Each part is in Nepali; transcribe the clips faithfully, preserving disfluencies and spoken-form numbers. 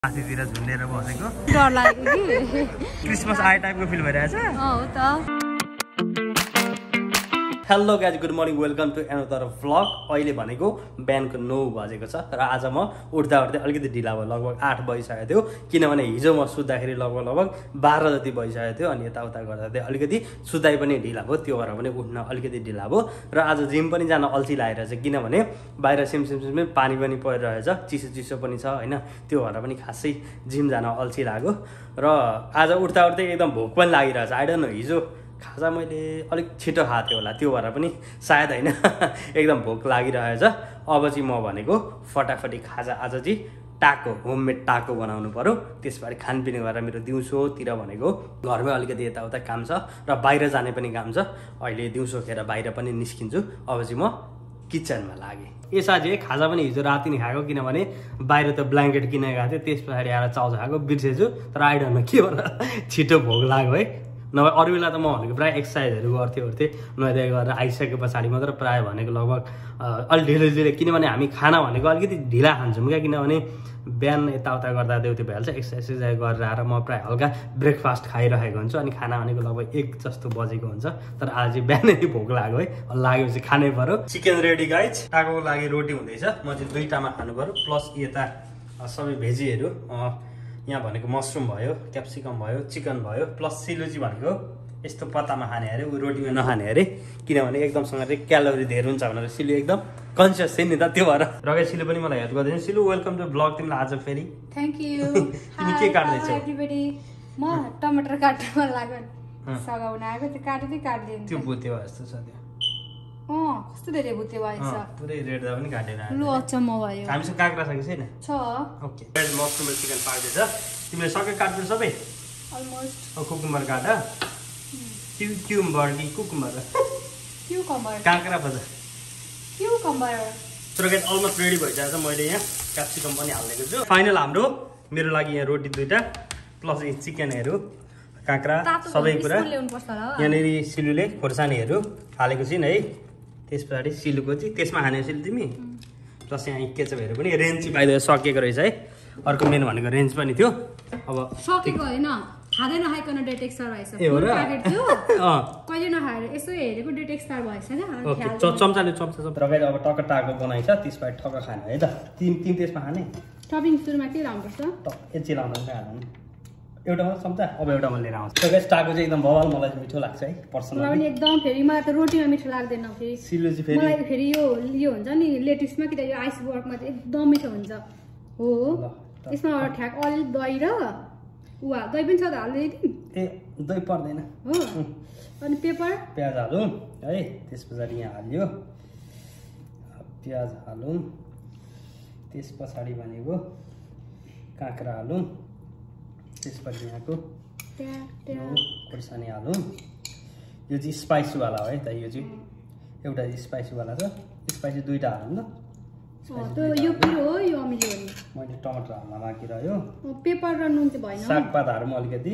माथितिर झुन्डेर बसेको डर लाग्यो कि क्रिसमस आए टाइपको फिल भइरहेछ। अँ हो त। Hello guys, good morning, welcome to another vlog. अहिले भनेको बिहानको नौ बजेको छ र आज म उठ्दा उठ्दै अलिकति ढिला भयो, लगभग आठ बजिसकेको थियो। किनभने हिजो म सुत्दाखेरि लगभग लगभग बाह्र जति बजिसकेको थियो अनि यताउता गर्दा चाहिँ अलिकति सुताइ पनि ढिला भयो, त्यो भएर पनि उठ्न अलिकति ढिला भयो। र आज जिम पनि जान अल्छी लागिरहेछ किनभने बाहिर सिमसिमसिममै पानी पनि परिरहेछ, चिसो चिसो पनि छ होइन, त्यो भएर पनि खासै जिम जान अल्छी लाग्यो। र आज उठ्दा उठ्दै एकदम भोक पनि लागिरहेछ। आई डोन्ट नो, हिजो खाजा मैले अलिक छिटो खाएको थियो होला, त्यो भएर पनि सायद होइन एकदम भोक लागिरहेछ। अब चाहिँ म भनेको फटाफटी खाजा आज चाहिँ टाको, होममेड टाको बनाउनु पर्यो। त्यसबारे खानपिन गरेर मेरो दिउँसोतिर भनेको घरमै अलिकति यताउता काम छ र बाहिर जाने पनि काम छ। अहिले दिउँसो खेर बाहिर पनि निस्किन्छु। अब चाहिँ म किचनमा लागेँ। यसो चाहिँ खाजा पनि हिजो राति नै खाएको किनभने बाहिर त ब्ल्याङ्केट किनेर गएको थियो, त्यस पछाडि आएर चाउचाउ खाएको बिर्सेछु। तर आइडन के भन्दा छिटो भोक लाग्यो है। नभए अरू बेला त म भनेको प्रायः एक्सर्साइजहरू गर्थेँ उर्थेँ, नुहाइधुवाइ गरेर आइसके पछाडि मात्र प्रायः भनेको लगभग अलिक ढिलो ढिलो, किनभने हामी खाना भनेको अलिकति ढिला खान्छौँ क्या, किनभने बिहान यताउता गर्दा देउते भइहाल्छ। एक्सर्साइज गरेर आएर म प्रायः हल्का ब्रेकफास्ट खाइरहेको हुन्छु अनि खाना भनेको लगभग एक जस्तो बजेको हुन्छ। तर आज चाहिँ बिहानै भोक लाग्यो है, लागेपछि खानै पर्यो। चिकन रेडी गाइज, टाकोको लागि रोटी हुँदैछ, म चाहिँ दुईटामा खानु पर्यो, प्लस यता सबै भेजीहरू यहाँ भनेको मसरुम भयो, क्याप्सिकम भयो, चिकन भयो, प्लस सिलुजी भनेको यस्तो पत्तामा खाने अरे, ऊ रोटीमा नखाने अरे, किनभने एकदमसँगले क्यालोरी धेरै हुन्छ भनेर सिलु एकदम कन्सियस थिएँ नि त, त्यो भएर। रगै सिलु पनि मलाई हेल्प गर्दैन। सिलु वेलकम टु ब्लग, तिमीलाई आज फेरि थ्याङ्क यू। तिमी के काट्दैछौ? म टमाटर काट्न लाग्यो, सघाउन आएको त्यो काट्दै काट्दैन, त्यो भुत्यो जस्तो छ त्यो। अँ कस्तो धेरै भुत्यो भएछ, पुरै रेड दा पनि काटेर लु अचम्म भयो। हामीसँग काँक्रा छ कि छैन? छ। ओके, मसरुम र चिकन पाक्दैछ। तिमीले सबै काट्नु सबै? अलमोस्ट। अब कुकुम्बर काट, क्यु क्युम्बर कि कुकुम्बर? क्युकम्बर। काँक्रा बजा क्युकम्बर। तर गाइस अलमोस्ट रेडी भइसकेको छ। मैले यहाँ क्याप्सिकम पनि हालिदिएको छु। फाइनल हाम्रो मेरो लागि यहाँ रोटी दुईटा प्लस यी चिकनहरू, काँक्रा, सबै कुरा। यहाँनिर सिलुले खोर्सानीहरू हालेको छिन् है। त्यस पछाडि सिलुको चाहिँ त्यसमा खाने सिलु तिमी, प्लस यहाँ केचपहरू पनि। रेन्ज चाहिँ बाहिर सकिएको रहेछ है। अर्को मेन भनेको रेन्ज पनि थियो। अब सकेको होइन, खाँदै नखाइकन डेट एक्सपायर भएछ। ए हो र? अँ कहिले नखाएर यसो हेरेको डेट एक्सपायर भएछ क्या। ओके, चम्चाले चम्चा चम्चा रगाएर अब टक्क टाको बनाइछ, त्यसबाट ठक्क खाने है त। तिमी तिमी त्यसमा खाने? टपिङ सुरुमा के लाउनुपर्छ? यति लाउनु हाल्नु, एउटा मात्र चम्चा। अब एउटामा लिएर आउँछ। टाको चाहिँ एकदम बवाल, मलाई मिठो लाग्छ है पर्सनली। मलाई पनि एकदम, फेरि मलाई त रोटीमा मिठो लाग्दैन। फेरि सिलु चाहिँ फेरि मलाई फेरि यो यो हुन्छ नि लेटिसमा कि त यो आइस वर्कमा चाहिँ एकदम मिठो हुन्छ। हो यसमा ठ्याक अलि दही र उवा दही पनि छ त हाल्दै दिउँ? ए दही पर्दैन हो। अनि पेपर प्याज हालौँ है, त्यस पछाडि यहाँ हाल्यो प्याज हालौँ, त्यस पछाडि भनेको काँक्रा हालौँ, त्यसपछि यहाँको खोर्सानी हालौँ। यो चाहिँ स्पाइसीवाला हो है त, यो चाहिँ एउटा स्पाइसीवाला छ, स्पाइसी दुईवटा हालौँ ल। यो पिरो हो, यो अमिलो हो नि। मैले टमाटर हाल्न बाँकी रह्यो, पेपर र नुन चाहिँ भएन। सागपात हालौँ अलिकति,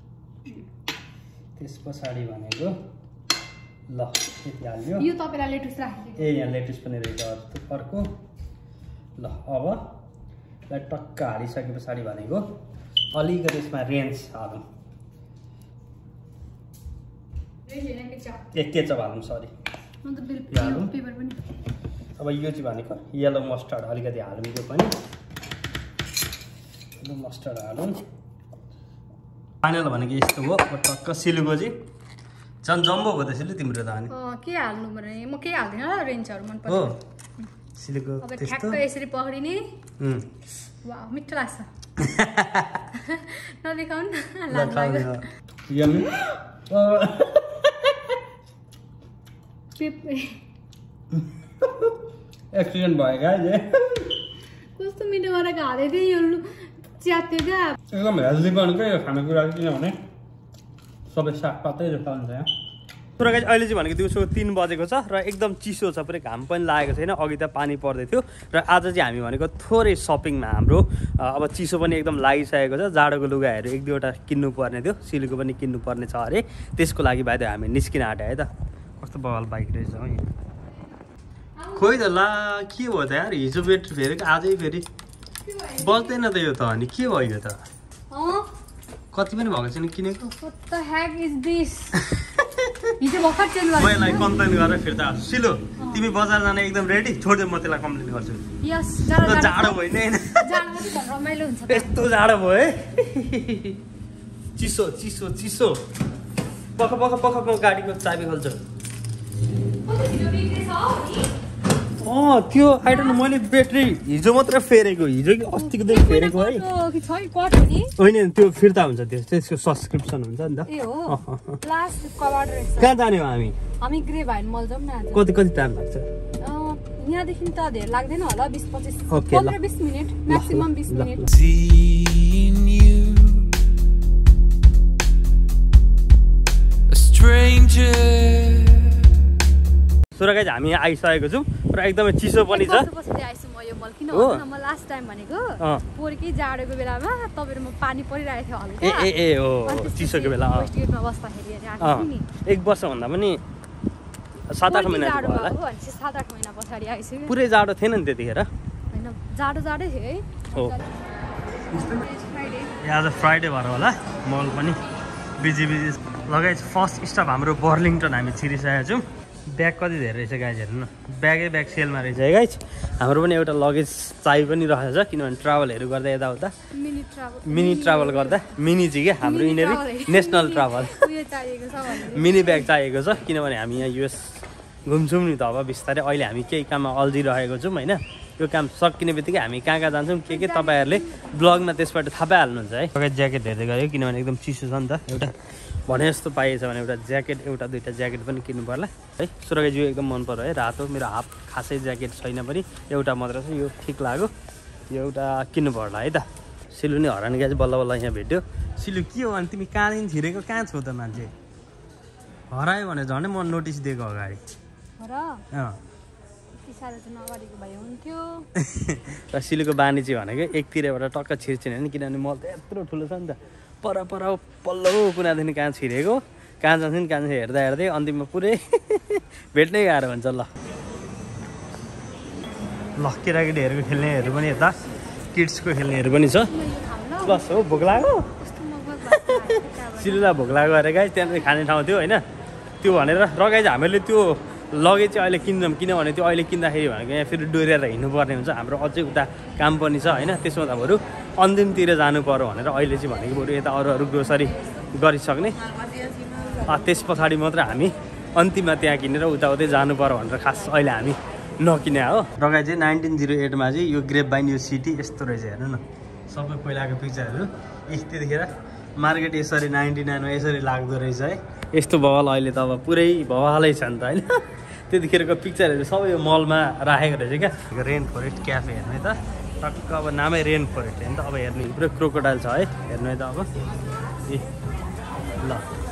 त्यस पछाडि भनेको ल यति हाल्यो। यो तपाईँलाई लेटुस राखेको? ए यहाँ लेटुस पनि रहेछ अर्को। ल अब यसलाई टक्क हालिसके पछाडि भनेको अलिकति यसमा रेन्ज हालौँ, ए केचप हालौँ, सरी पेपर पनि। अब यो चाहिँ भनेको येलो मस्टर्ड अलिकति हालौँ, यो पनि येलो मस्टर्ड हालौँ। फाइनल भनेको यस्तो हो। अब टक्क सिलुको चाहिँ झन् जम्बो भयो त सिलु तिम्रो त। अनि के हाल्नु भने म केही हाल्दिनँ ल, रेन्जहरू मन पर्छ हो सिलुको ठ्याक्क यसरी पक्रिने। वाह मिठो लाग्छ। नदेखाउनु न, लाज लाग्यो। यम्मी एक्सिडेन्ट भयो गाइज, कस्तो मिठो गरेर हालेको थिएँ, यो च्यात्यो क्या। एकदम हेल्दी पनि क्या यो खानेकुरा, किनभने सबै सागपातै जस्तो हुन्छ यहाँ। तर गाइज अहिले चाहिँ भनेको दिउँसो तिन बजेको छ र एकदम चिसो छ, पुरै घाम पनि लागेको छैन। अघि त पानी पर्दै थियो र आज चाहिँ हामी भनेको थोरै सपिङमा हाम्रो अब चिसो पनि एकदम लागिसकेको छ। जाडोको लुगाहरू एक दुईवटा किन्नु पर्ने थियो, सिलुको पनि किन्नु पर्ने छ अरे, त्यसको लागि भाइ हामी निस्किन आँट्यो है त। कस्तो बवाल बाइक रहेछ है। खोइ त ला के भयो त यार, हिजो ब्याट्री फेरि आजै फेरि बज्दैन त यो त अनि के भयो त कति पनि भएको छैन किनेको What the heck is this? हिजो भर्खर चेन्ज गरेँ मैले कम्प्लेन गरेर फिर्ता सिलो तिमी बजार जान एकदम रेडी छोड्दे म त्यसलाई कम्प्लेन गर्छु यस जाडो जाडो भयो नि हैन जाडो पनि रमाइलो हुन्छ यस्तो जाडो भयो है चिसो चिसो चिसो पख पख पख म गाडीको चाबी खोल्छु अँ त्यो आइडन मैले ब्याट्री हिजो मात्र फेरेको हिजो कि अस्तिको दिन फेरेको है होइन त्यो फिर्ता हुन्छ त्यो त्यसको सब्सक्रिप्सन हुन्छ नि त कहाँ जाने हो हामी हामी ग्रे भाइन मल जाउँ न कति कति टाइम लाग्छ यहाँदेखि त धेरै लाग्दैन होला बिस पच्चिस ओके ल बिस मिनट म्याक्सिमम बिस मिनट सुरा गाइज हामी यहाँ आइसकेको छौँ र एकदमै चिसो पनि छ लास्ट टाइम भनेको पोरकै जाडोको बेलामा तपाईँ म पानी परिरहेको थियो हल्का ए ए ए हो चिसोको बेला एक वर्षभन्दा पनि सात आठ महिना होला सात आठ महिना पछाडि आइसक्यो पुरै जाडो थिएन नि त्यतिखेर होइन जाडो जाडै थियो है हो आज फ्राइडे भएर होला मल पनि बिजी बिजी लगाइज फर्स्ट स्टप हाम्रो बर्लिङटन हामी छिरिसकेका छौँ ब्याग कति धेरै रहेछ गाइज हेर्नु न ब्यागै ब्याग सेलमा रहेछ है गाइज हाम्रो पनि एउटा लगेज चाहियो पनि रहेछ किनभने ट्राभलहरू गर्दा यताउता मिनी ट्राभल गर्दा मिनी चाहिँ क्या हाम्रो यिनीहरू नेसनल ट्राभल मिनी ब्याग चाहिएको छ किनभने हामी यहाँ युएस घुम्छौँ नि त अब बिस्तारै अहिले हामी केही काममा अल्झिरहेको छौँ होइन यो काम सकिने बित्तिकै हामी कहाँ कहाँ जान्छौँ के के तपाईँहरूले ब्लगमा त्यसबाट थाहा पाइहाल्नुहुन्छ है लगायत ज्याकेट हेर्दै गयो किनभने एकदम चिसो छ नि त एउटा भने जस्तो पाइएछ भने एउटा ज्याकेट एउटा दुईवटा ज्याकेट पनि किन्नु पर्ला है सुरगाइज्यू एकदम मन पर्यो है रातो मेरो हाफ खासै ज्याकेट छैन पनि एउटा मात्र छ यो ठिक लाग्यो यो एउटा किन्नु पर्ला है त सिलु नि हरान गएछ बल्ल बल्ल यहाँ भेट्यो सिलु के हो अनि तिमी कहाँदेखि छिरेको कहाँ छौ त मान्छे हरायो भने झन् म नोटिस दिएको अगाडि र सिलुको बानी चाहिँ भनेको एकतिरबाट टक्क छिर्छिन् होइन किनभने मल त यत्रो ठुलो छ नि त पर पर पल्लो कुनादेखि कहाँ छिरेको कहाँ जान्छ नि कहाँ हेर्दा हेर्दै अन्तिममा पुरै भेट्नै गाह्रो हुन्छ ल ल केटाकेटीहरूको खेल्नेहरू पनि यता किड्सको खेल्नेहरू पनि छ प्लस हो भोक लाग्यो सिलुलाई भोक लाग्यो अरे गाइस त्यहाँ खाने ठाउँ थियो होइन त्यो भनेर र गाइस हामीले त्यो लगेज चाहिँ अहिले किन्छौँ किनभने त्यो अहिले किन्दाखेरि भनेको यहाँ फेरि डोरेर हिँड्नुपर्ने हुन्छ हाम्रो अझै उता काम पनि छ होइन त्यसमा त बरु अन्तिमतिर जानु पर्यो भनेर अहिले चाहिँ भनेको बरु यता अरू अरू ग्रोसरी गरिसक्ने त्यस पछाडि मात्र हामी अन्तिममा त्यहाँ किनेर उताउतै जानु पर्यो भनेर खास अहिले हामी नकिने हो रगाइ चाहिँ नाइन्टिन जिरो एटमा चाहिँ यो ग्रेप बाइन यो सिटी यस्तो रहेछ हेर्नु न सबै पहिलाको पिक्चरहरू ए त्यतिखेर मार्केट यसरी नाइन्टी नाइनमा यसरी लाग्दो रहेछ है यस्तो भवाल अहिले त अब पुरै भवालै छ नि त होइन त्यतिखेरको पिक्चरहरू सबै यो मलमा राखेको रहेछ क्या रेन फरेस्ट क्याफे हेर्नु है त टक्क अब नामै रेन फरेस्ट हेर्नु त अब हेर्नु पुरै क्रोकोडाइल छ है हेर्नु है त अब ए ल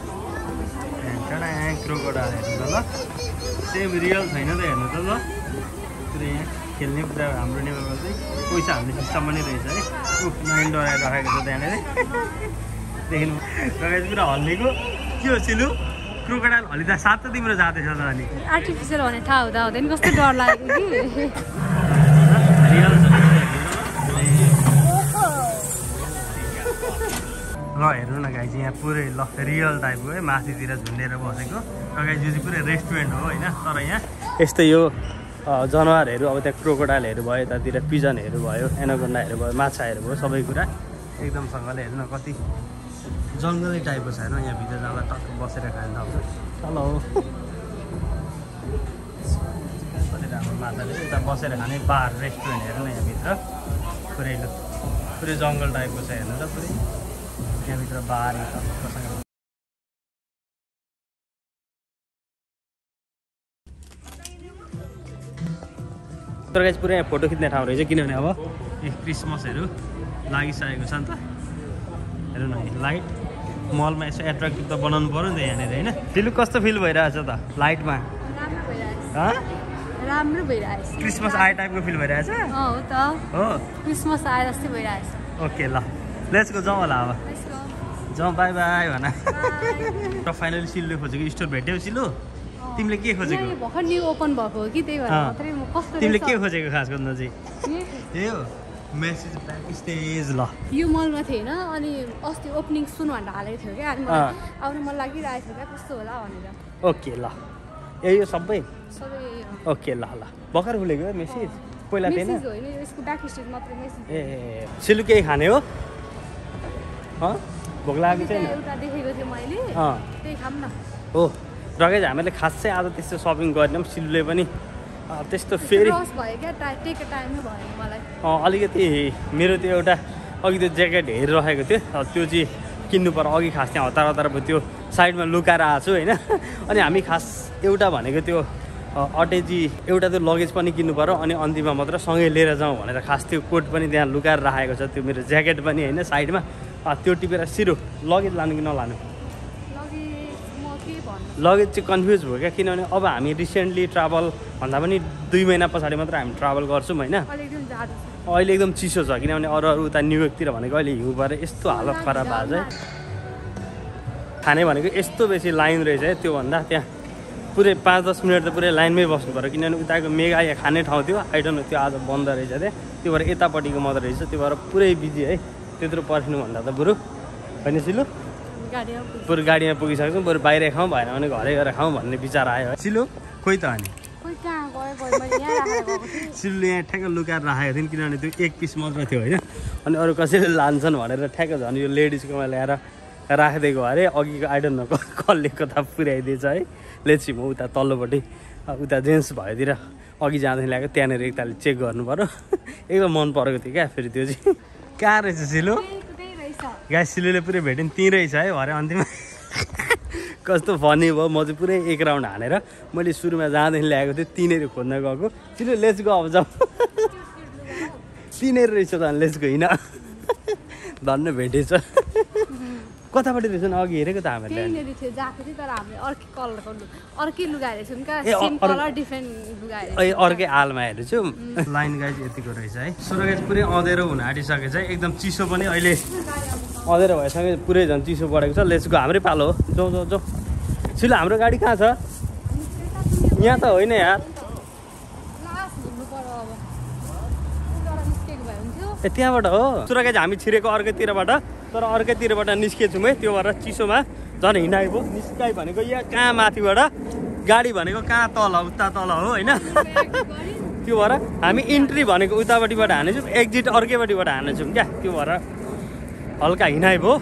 क्रोकोडाइल हेर्नु त ल सेम रियल छैन त हेर्नु त ल पुरै यहाँ खेल्ने पुरा हाम्रो नेपालमा चाहिँ पैसा हाल्ने सिस्टम पनि रहेछ है उफ नाइन डराएर राखेको छ त्यहाँनिर देखिनु लगाएर पुरा हल्लेको के हो सिलु क्रोकोडाइल हल्लिँदा साथ त तिम्रो जाँदैछ त अनि आर्टिफिसियल भने थाहा हुँदा हुँदैन कस्तो डर लाग्यो कि रियल ल हेर्नु न गाई चाहिँ यहाँ पुरै ल रियल टाइपको है माथितिर झुन्डेर बसेको र गाई जो चाहिँ पुरै रेस्टुरेन्ट हो होइन तर यहाँ यस्तै यो जनावरहरू अब त्यहाँ क्रोकोडाइलहरू भयो यतातिर पिजनहरू भयो एनाकोन्डाहरू भयो माछाहरू भयो सबै कुरा एकदमसँगले हेर्नु न कति जङ्गलै टाइपको छ हेर्नु यहाँ भित्र जाँदा टक्क बसेर खान थाल्छ हेलो कति राम्रो माछाले यता बसेर खाने बार रेस्टुरेन्ट हेर्नु न यहाँभित्र पुरै पुरै जङ्गल टाइपको छ हेर्नु त पुरै यहाँभित्र बार टक्कसँग तर गाइस पुरै यहाँ फोटो खिच्ने ठाउँ रहेछ किनभने अब यो क्रिसमसहरू लागिसकेको छ नि त हेर्नु न लाइट मलमा यसो एट्र्याक्टिभ त बनाउनु पऱ्यो नि त यहाँनिर होइन दिलु कस्तो फिल भइरहेछ त लाइटमा राम्रो भइरहेछ क्रिसमस आए टाइपको फिल भइरहेछ हो त हो क्रिसमस आए जस्तै भइरहेछ ओके ल लेट्स गो जाउँ होला अब जाउँ बाई बाई भन र फाइनली सिलुले खोजेको स्टोर भेट्यौ सिलु तिमीले के खोजेको भर्खर न्यू ओपन भएको हो कि त्यही भएर मात्रै म कस्तो तिमीले के खोजेको खास गर्नु चाहिँ ए हो मेसेज ब्याक स्टेज ल यो मलमा थिएन अनि अस्ति ओपनिङ सुन भनेर हालेको थियो क्या अनि मलाई आउनु मन लागिरहेको थियो क्या कस्तो होला भनेर ओके ल ए यो सबै सबै ओके ल ल भर्खर खुलेको मेसेज पहिला थिएन मेसेज होइन यसको ब्याक स्टेज मात्र मेसेज ए सिलु केही खाने हो अँ भोक लागेको छैन एउटा देखेको थिएँ मैले अँ त्यही खाम न हो र गाइज हामीले खासै आज त्यस्तो सपिङ गरेनौँ सिलुले पनि त्यस्तो फेरि रस भयो क्या टेक टाइममै भयो मलाई अलिकति मेरो त्यो एउटा अघि त्यो ज्याकेट हेरिरहेको थियो त्यो चाहिँ किन्नु पर्यो अघि खास त्यहाँ हतार हतार त्यो साइडमा लुकाएर आएको छु होइन अनि हामी खास एउटा भनेको त्यो अटेजी एउटा त्यो लगेज पनि किन्नु पर्यो अनि अन्तिममा मात्र सँगै लिएर जाउँ भनेर खास त्यो कोट पनि त्यहाँ लुकाएर राखेको छ त्यो मेरो ज्याकेट पनि होइन साइडमा त्यो टिपेर सिरो लगेज लानु कि नलानु लगेज चाहिँ कन्फ्युज भयो क्या किनभने अब हामी रिसेन्टली ट्राभल भन्दा पनि दुई महिना पछाडि मात्र हामी ट्राभल गर्छौँ होइन अहिले एकदम चिसो छ किनभने अरू अरू उता न्युयोर्कतिर भनेको अहिले हिउँ परेर यस्तो हालत खराब भएको छ खाने भनेको यस्तो बेसी लाइन रहेछ है त्योभन्दा त्यहाँ पुरै पाँच दस मिनट त पुरै लाइनमै बस्नु पऱ्यो किनभने उताको मेगा या खाने ठाउँ थियो आई डोन्ट नो त्यो आज बन्द रहेछ त्यहाँ त्यो भएर यतापट्टिको मात्रै रहेछ त्यो भएर पुरै बिजी है त्यत्रो पर्खिनुभन्दा त बरु होइन सिलु बरु गाडीमा पुगिसकेको छौँ बरु बाहिर खाउँ भएन भने घरै गएर खाउँ भन्ने विचार आयो है सिलु खोइ त अनि सिलुले यहाँ ठ्याक्क लुकाएर राखेको थियौँ किनभने त्यो एक पिस मात्र थियो होइन अनि अरू कसैले लान्छन् भनेर ठ्याक्क झन् यो लेडिजकोमा ल्याएर राखिदिएको अरे अघिको आइडन न कसले कता पुर्याइदिएछ है लेट्सी म उता तल्लोपट्टि उता जेन्ट्स भएतिर अघि जाँदाखेरि ल्याएको त्यहाँनिर एकतालले चेक गर्नु पऱ्यो एकदम मन परेको थियो क्या फेरि त्यो चाहिँ कहाँ रहेछ सिलु गाई सिलुले पुरै भेट्यो नि त्यहीँ रहेछ है भरे अन्तिममा कस्तो फनी भयो म चाहिँ पुरै एक राउन्ड हानेर मैले सुरुमा जाँदाखेरि ल्याएको थिएँ तिनीहरू खोज्न गएको सिलु लेट्स गो अब जाउँ तिनीहरू रहेछ त लेट्स गो हिँड धन्न भेटेछ कतापट्टि रहेछ नि अघि हेरेको त हामीले अर्कै आलमा हेरेछु लाइन गाइज यतिको रहेछ है सुरु गाइज पुरै अँधेरो हुन आँटिसकेको छ एकदम चिसो पनि अहिले अँधेरो भएसँगै पुरै झन् चिसो बढेको छ लेट्स गो हाम्रै पालो हो जाउँ जाउँ जाउँ सिलु हाम्रो गाडी कहाँ छ यहाँ त होइन यार ए त्यहाँबाट हो सुरु गाइज हामी छिरेको अर्कैतिरबाट तर अर्कैतिरबाट निस्केछौँ है त्यो भएर चिसोमा झन् हिँडाइ भयो निस्काइ भनेको यहाँ कहाँ माथिबाट गाडी भनेको कहाँ तल उता तल हो होइन त्यो भएर हामी इन्ट्री भनेको उतापट्टिबाट हानेछौँ एक्जिट अर्कैपट्टिबाट हानेछौँ क्या त्यो भएर हल्का हिँडाइ भयो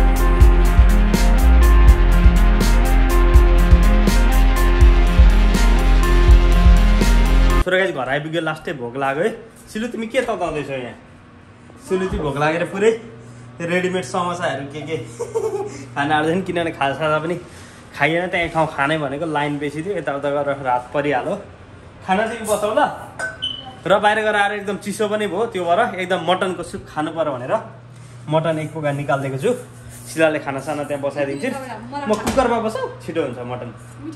सुरु गाइज घर आइपुग्यो लास्टै भोक लाग्यो है सिलु तिमी के तताउँदैछौ यहाँ सिलु चाहिँ भोक लागेर पुरै रेडिमेड समोसाहरू के के खाना आउँदैन किनभने खाजा साजा पनि खाइएन त्यहाँ ठाउँ खाने भनेको लाइन बेसी थियो यताउता गरेर रात परिहाल्यो खाना चाहिँ बचाउ ल र बाहिर गएर आएर एकदम चिसो पनि भयो त्यो भएर एकदम मटनको सुप खानु पर्यो भनेर मटन एक पोका निकालिदिएको छु सिलाले खानासाना त्यहाँ बसाइदिन्छु म कुकरमा बसाउ छिटो हुन्छ मटन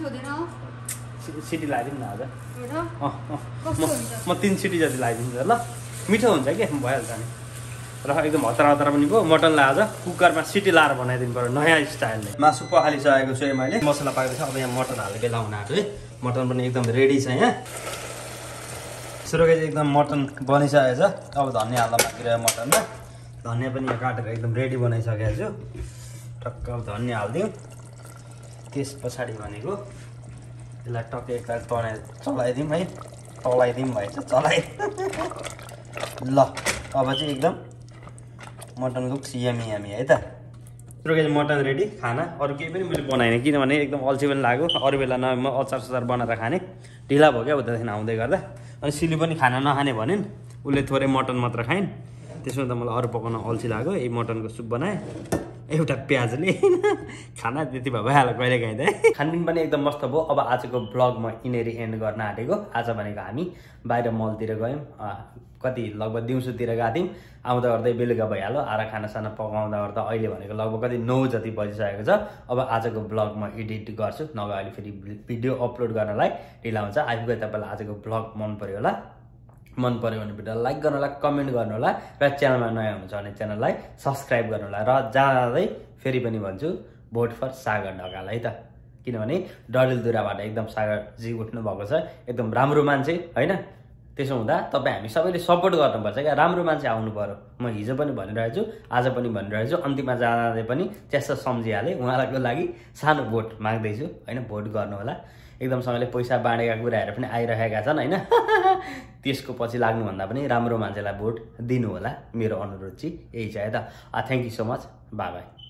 सिटी लगाइदिउँ न आज अँ म तिन सिटी जति लगाइदिन्छु ल मिठो हुन्छ क्या भइहाल्छ नि र एकदम हतार हतार पनि भयो मटनलाई आज कुकरमा सिटी लाएर बनाइदिनु पऱ्यो नयाँ स्टाइलले मासु पखालिसकेको छु मैले मसला पाकेको छ अब यहाँ मटन हालेकै लाउन आँट्यो है मटन पनि एकदम रेडी छ यहाँ सुरुकै चाहिँ एकदम मटन बनिसकेको छ अब धनियाँ हाल्दा बाँकी रह्यो मटनमा धनियाँ पनि यहाँ काटेर एकदम रेडी बनाइसकेको छु टक्क अब धनियाँ हालिदिउँ त्यस पछाडि भनेको यसलाई टक्कै एकताल तनाइ चलाइदिउँ है चलाइदिउँ भएछ चलाइ ल अब चाहिँ एकदम मटन लुक्स यमी यमी है त सुरुकै चाहिँ मटन रेडी खाना अरू केही पनि मैले बनाइनँ किनभने एकदम अल्छी पनि लाग्यो अरू बेला न म अचार सचार बनाएर खाने ढिला भयो क्या उतादेखि आउँदै गर्दा अनि सिलु पनि खाना नखाने भनिन् उसले थोरै मटन मात्र खाइन् त्यसमा त मलाई अरू पकाउन अल्छी लाग्यो यही मटनको सुप बनाएँ एउटा प्याजले खाना त्यति भए भइहाल्यो कहिले काहीँ त खानपिन पनि एकदम मस्त भयो अब आजको ब्लग म यिनीहरू एन्ड गर्न आँटेको आज भनेको हामी बाहिर मलतिर गयौँ कति लगभग दिउँसोतिर गएको थियौँ आउँदा गर्दै बेलुका भइहाल्यो आएर खानासाना पकाउँदा गर्दा अहिले भनेको लगभग कति नौ जति बजिसकेको छ अब आजको ब्लग म एडिट गर्छु नभए अहिले फेरि भिडियो अपलोड गर्नलाई ढिला हुन्छ आइपुग्यो तपाईँलाई आजको ब्लग मन पर्यो होला मन पर्यो भने भिडियो लाइक गर्नु होला कमेन्ट गर्नु होला र च्यानलमा नयाँ हुनुहुन्छ भने च्यानललाई सब्सक्राइब गर्नु होला र जाँदै फेरि पनि भन्छु भोट फर सागर ढकाल है त किनभने डडेलधुराबाट एकदम सागरजी उठ्नु भएको छ एकदम राम्रो मान्छे होइन त्यसो हुँदा तपाईँ हामी सबैले सपोर्ट गर्नुपर्छ क्या, राम्रो मान्छे आउनु पर्यो। म हिजो पनि भनिरहेको छु, आज पनि भनिरहेको छु, अन्तिममा जाँदै पनि त्यस्तो सम्झिहालेँ। उहाँहरूको लागि सानो भोट माग्दैछु होइन, भोट गर्नु होला। एकदमसँगले पैसा बाँडेका कुराहरू पनि आइरहेका छन् होइन, त्यसको पछि लाग्नुभन्दा पनि राम्रो मान्छेलाई भोट दिनु होला, मेरो अनुरोध चाहिँ यही छ है त। Thank you so much, bye by.